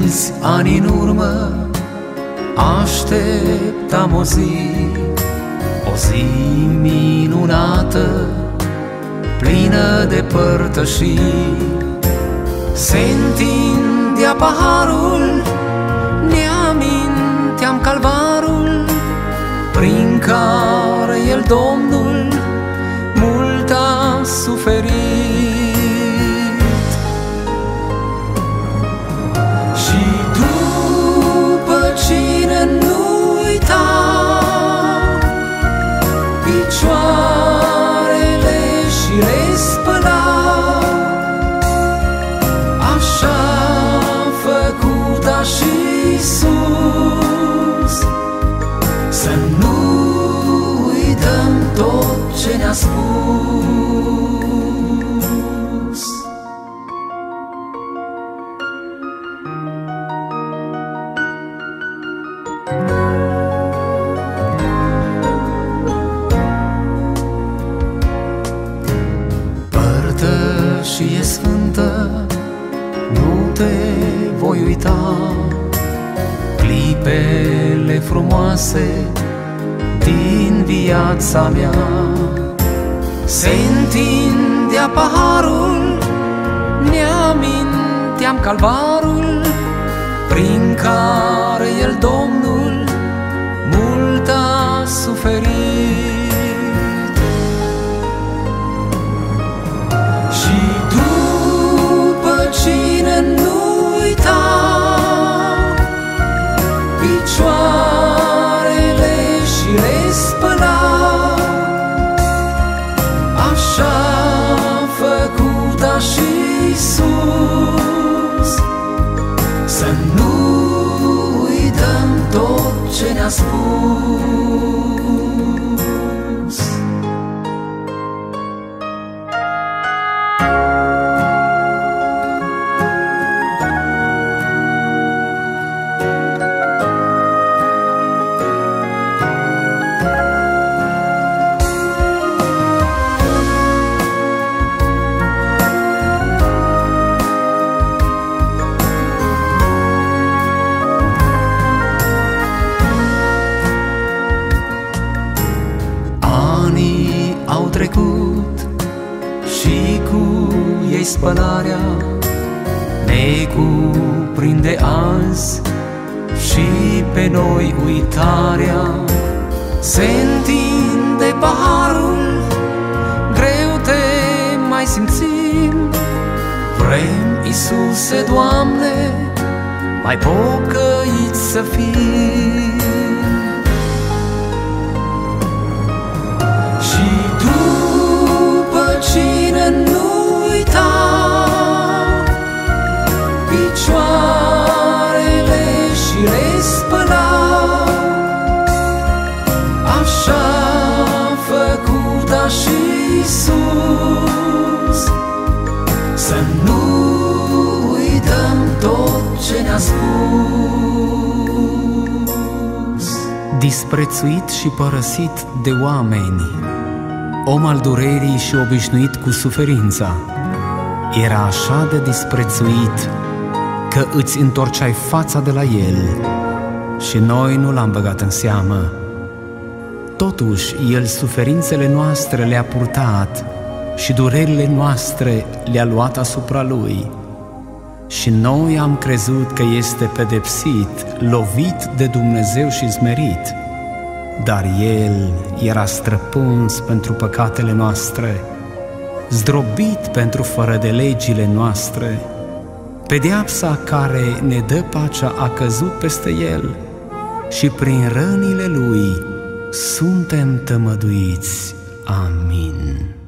mulți ani în urmă așteptam o zi minunată, plină de părtășii. Se întindea paharul, ne aminteam calvarul, prin care El, Domnul, mult a suferit. Și după cine nu uita picioarele și le spăla, așa făcuta și Iisus, să nu uităm tot ce ne-a spus. Părtășie sfântă, nu te voi uita, clipele frumoase din viața mea. Se întindea paharul, ne aminteam calvarul, prin care El, Domnul, mult a suferit. Și după cine nu uita picioarele și le spăla, așa făcuta și Iisus, să nu uităm tot ce ne-a spus. Au trecut și cu ei spălarea ne cuprinde azi, și pe noi uitarea. Se întinde paharul, greu te mai simțim, vrem, Iisuse, Doamne, mai pocăiți să fim. Cine nu uita picioarele și le spăla, așa făcuta și Iisus, să nu uităm tot ce ne-a spus. Disprețuit și părăsit de oameni, om al durerii și obișnuit cu suferința, era așa de disprețuit că îți întorceai fața de la El și noi nu L-am băgat în seamă. Totuși, El suferințele noastre le-a purtat și durerile noastre le-a luat asupra Lui. Și noi am crezut că este pedepsit, lovit de Dumnezeu și smerit, dar El era străpuns pentru păcatele noastre, zdrobit pentru fără de legile noastre. Pedeapsa care ne dă pacea a căzut peste El și prin rănile Lui suntem tămăduiți. Amin.